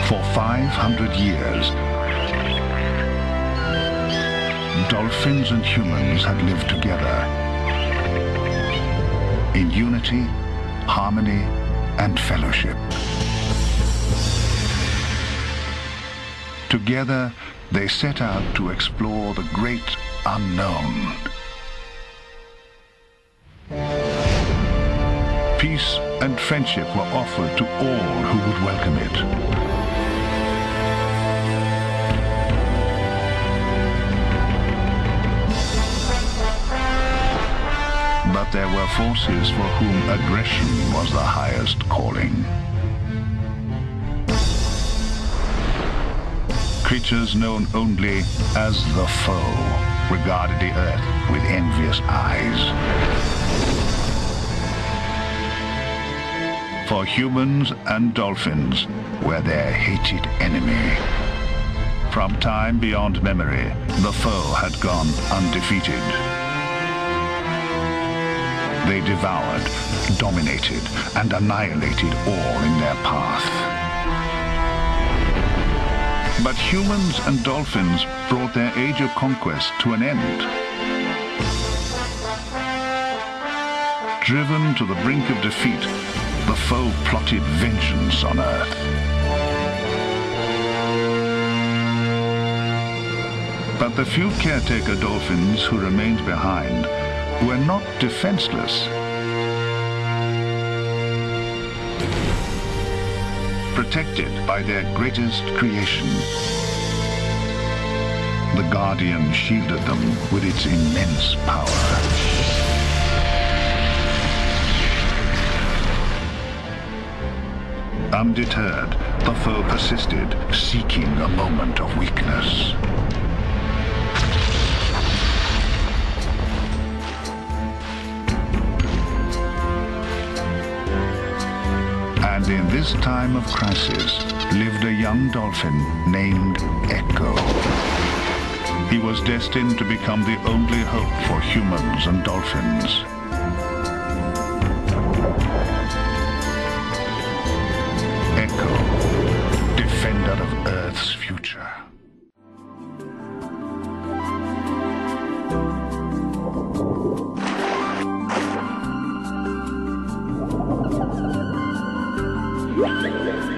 For 500 years, dolphins and humans had lived together in unity, harmony, and fellowship. Together, they set out to explore the great unknown. Peace and friendship were offered to all who would welcome it. But there were forces for whom aggression was the highest calling. Creatures known only as the foe regarded the earth with envious eyes. For humans and dolphins were their hated enemy. From time beyond memory, the foe had gone undefeated. They devoured, dominated, and annihilated all in their path. But humans and dolphins brought their age of conquest to an end. Driven to the brink of defeat, the foe plotted vengeance on Earth. But the few caretaker dolphins who remained behind were not defenseless. Protected by their greatest creation, the Guardian shielded them with its immense power. Undeterred, the foe persisted, seeking a moment of weakness. And in this time of crisis lived a young dolphin named Ecco. He was destined to become the only hope for humans and dolphins. Ecco, defender of Earth's future. Yeah.